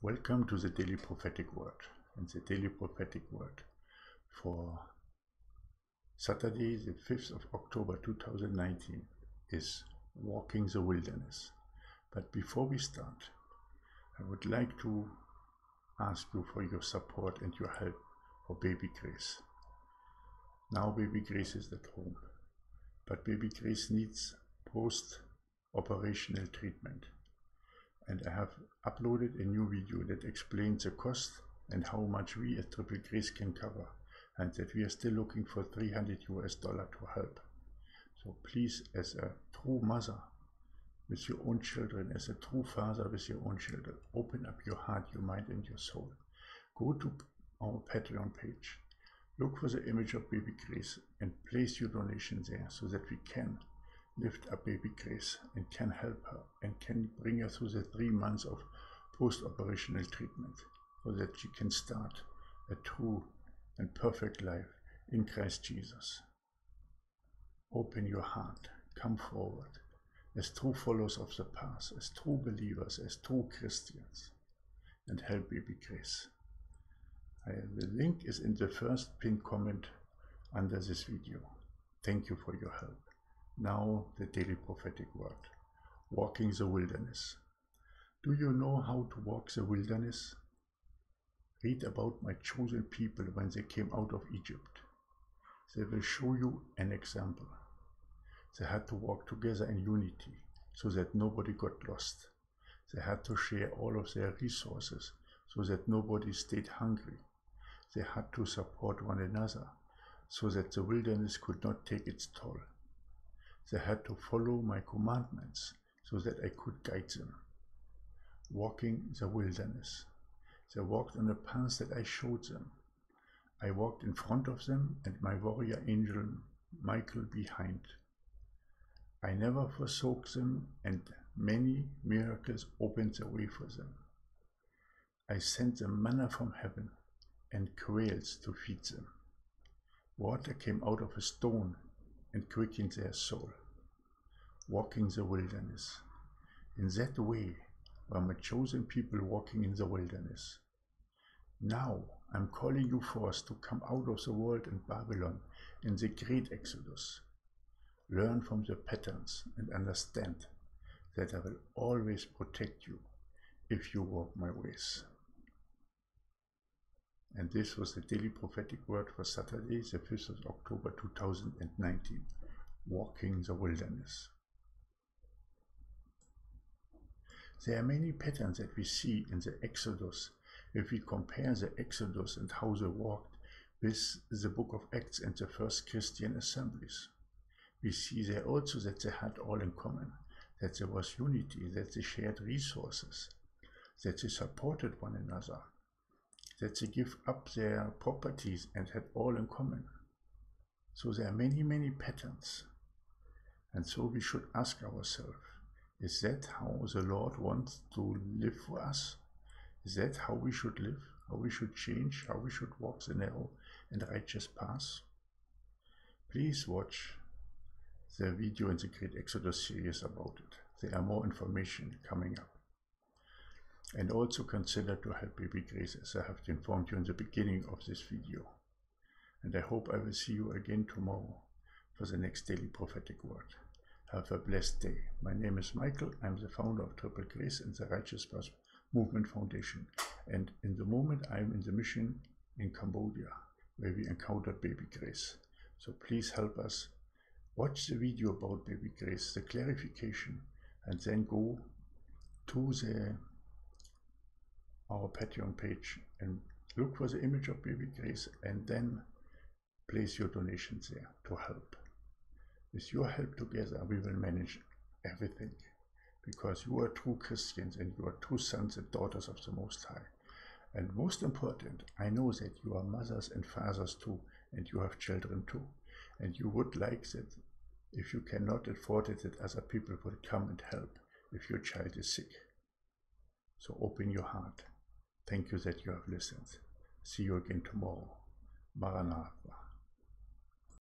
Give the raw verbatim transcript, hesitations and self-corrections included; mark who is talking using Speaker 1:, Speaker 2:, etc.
Speaker 1: Welcome to the Daily Prophetic Word, and the Daily Prophetic Word for Saturday, the fifth of October two thousand nineteen is Walking the Wilderness. But before we start, I would like to ask you for your support and your help for baby Grace. Now baby Grace is at home, but baby Grace needs post-operational treatment. And I have uploaded a new video that explains the cost and how much we at Triple Grace can cover, and that we are still looking for three hundred U S dollar to help. So please, as a true mother with your own children, as a true father with your own children, open up your heart, your mind and your soul. Go to our Patreon page, look for the image of baby Grace and place your donation there so that we can lift up baby Grace and can help her and can bring her through the three months of post-operational treatment so that she can start a true and perfect life in Christ Jesus. Open your heart, come forward as true followers of the path, as true believers, as true Christians, and help baby Grace. I, the link is in the first pinned comment under this video. Thank you for your help. Now the Daily Prophetic Word, Walking the Wilderness. Do you know how to walk the wilderness? Read about my chosen people when they came out of Egypt. They will show you an example. They had to walk together in unity so that nobody got lost. They had to share all of their resources so that nobody stayed hungry. They had to support one another so that the wilderness could not take its toll. They had to follow my commandments so that I could guide them. Walking the wilderness. They walked on a path that I showed them. I walked in front of them and my warrior angel Michael behind. I never forsook them, and many miracles opened the way for them. I sent them manna from heaven and quails to feed them. Water came out of a stone and quickened their soul. Walking the wilderness. In that way were my chosen people walking in the wilderness. Now I'm calling you forth to come out of the world and Babylon in the great Exodus. Learn from the patterns and understand that I will always protect you if you walk my ways. And this was the Daily Prophetic Word for Saturday, the fifth of October two thousand nineteen. Walking the Wilderness. There are many patterns that we see in the Exodus if we compare the Exodus and how they walked with the book of Acts and the first Christian assemblies. We see there also that they had all in common, that there was unity, that they shared resources, that they supported one another, that they give up their properties and had all in common. So there are many, many patterns. And so we should ask ourselves, is that how the Lord wants to live for us? Is that how we should live? How we should change? How we should walk the narrow and righteous path? Please watch the video in the Great Exodus series about it. There are more information coming up. And also consider to help baby Grace, as I have informed you in the beginning of this video. And I hope I will see you again tomorrow for the next Daily Prophetic Word. Have a blessed day. My name is Michael. I'm the founder of Triple Grace and the Righteous Path Movement Foundation. And in the moment I'm in the mission in Cambodia, where we encountered baby Grace. So please help us. Watch the video about baby Grace, the clarification, and then go to the our Patreon page and look for the image of baby Grace and then place your donations there to help. With your help together, we will manage everything, because you are true Christians and you are true sons and daughters of the Most High. And most important, I know that you are mothers and fathers too, and you have children too. And you would like that, if you cannot afford it, that other people would come and help if your child is sick. So open your heart. Thank you that you have listened. See you again tomorrow. Maranatha.